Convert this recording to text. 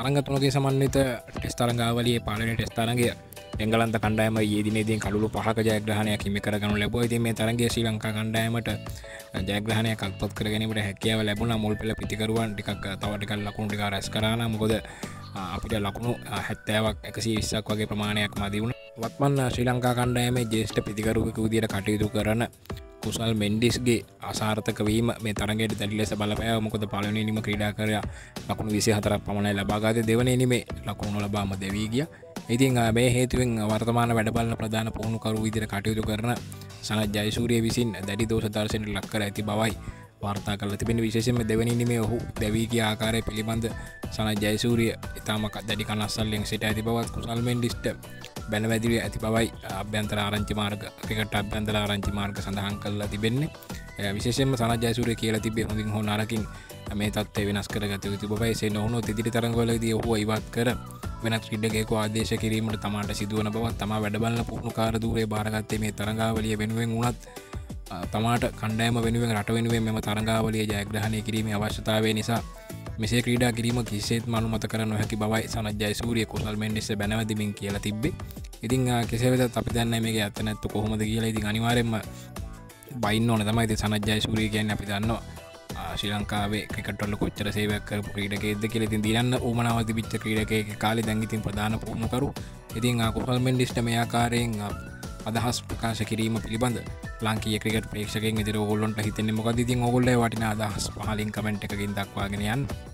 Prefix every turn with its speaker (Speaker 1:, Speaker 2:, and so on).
Speaker 1: තරඟ තුනගේ සමන්විත ටෙස්ට් තරඟාවලියේ පළවෙනි ටෙස්ට් තරඟය එංගලන්ත කණ්ඩායම ඊදිනේදී කළුළු 5ක ජයග්‍රහණයක් හිමි කරගනු ලැබුවා. ඉතින් මේ තරඟයේ ශ්‍රී ලංකා කණ්ඩායමට ජයග්‍රහණයක් අත්පත් කර ගැනීමට හැකියාව ලැබුණා. මුල් පෙළ පිතිකරුවන් ටිකක් තව ටිකක් ලකුණු ටික රැස් කරා නම් මොකද අපිට ලකුණු 70ක් 120ක් වගේ ප්‍රමාණයක් මදි වුණා. වත්මන් ශ්‍රී ලංකා කණ්ඩායමේ ජ්‍යෙෂ්ඨ පිතිකරුවෙකු විදියට කටයුතු කරන කුසල් මෙන්ඩිස්ගේ අසාර්ථක වීම මේ තරගයට දැඩි ලෙස බලපෑවා. මොකද පළවෙනි ඉනිම ක්‍රීඩාකාරයා ලකුණු 24ක් පමණයි ලබා ගත්තේ. දෙවැනි ඉනිමේ ලකුණු ලබාම දෙවී ගියා. ඉතින් මේ හේතුවෙන් වර්තමාන වැඩබලන ප්‍රධාන පුහුණුකරු විදියට කටයුතු කරන සනත් ජයසූරිය විසින් දැඩි දෝෂ දර්ශනයට ලක් කර ඇති බවයි වාර්තා කරලා තිබෙන. විශේෂයෙන්ම දෙවැනි ඉනිමේ ඔහු දැවී ගිය ආකාරය පිළිබඳ සනත් ජයසූරිය ඉතාම දැඩි කනස්සල්ලෙන් සිට ඇති බවත් කුසල් මෙන්ඩිස්ට බැනවැදිවී ඇති බවයි අභ්‍යන්තර ආරංචි මාර්ග ක්‍රිකට් අභ්‍යන්තර ආරංචි මාර්ග සඳහන් කරලා තිබෙන්නේ. විශේෂයෙන්ම සනත් ජයසූරිය කියලා තිබේ හොඳින් හෝ නරකින් මේ තත්ත්වය වෙනස් කරගත යුතු බවයි. එසේ නොවුනොත් ඉදිරි තරඟවලදී ඔහුව ඉවත් කර වෙනත් ක්‍රීඩකයෙකු ආදේශ කිරීමට තමාට සිදුවන බවත් තමා වැඩබලන පුහුණුකාර ධූරය බාරගත්තේ මේ තරඟාවලිය වෙනුවෙන් වුණත් තමාට කණ්ඩායම වෙනුවෙන් රට වෙනුවෙන් මෙම තරඟාවලිය ජයග්‍රහණය කිරීමේ අවශ්‍යතාවය නිසා මෙසේ ක්‍රීඩා කිරීම කිසිසේත්ම අනුමත කර නොහැකි බවයි සනත් ජයසූරිය කුසල් මෙන්ඩිස් බැනවැදීමින් කියලා තිබ්බේ. ඉතින් කෙසේ වෙතත් අපි දන්නේ මේකේ ඇත්ත නැත්ත කොහොමද කියලා. ඉතින් අනිවාර්යෙන්ම බයින්න ඕන තමයි. ඉතින් සනත් ජයසූරිය කියන්නේ අපි දන්නවා ශ්‍රී ලංකාවේ ක්‍රිකට් වල කොච්චර සේවයක් කරපු ක්‍රීඩකයෙක්ද කියලා. ඉතින් දිනන්න උමනාව තිබිච්ච ක්‍රීඩකයෙක් කාලේ දැන් ඉතින් ප්‍රධාන පුහුණුකරු. ඉතින් කුසල් මෙන්ඩිස්ට මේ ආකාරයෙන් අදහස් ප්‍රකාශ කිරීම පිළිබඳ ලාංකීය ක්‍රිකට් ප්‍රේක්ෂකයන් විදිහට ඕගොල්ලන්ට හිතෙන්නේ මොකද? ඉතින් ඕගොල්ලෝ වටිනා අදහස් පහලින් කමෙන්ට් එකකින් දක්වාගෙන යන්න.